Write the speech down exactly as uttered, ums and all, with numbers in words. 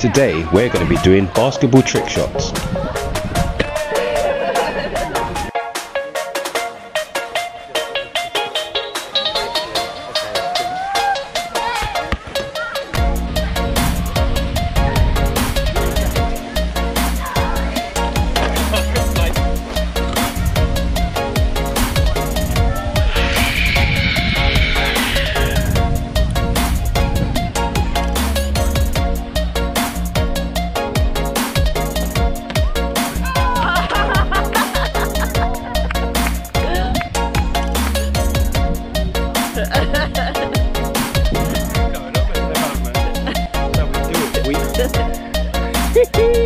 Today we're going to be doing basketball trick shots. Hehehe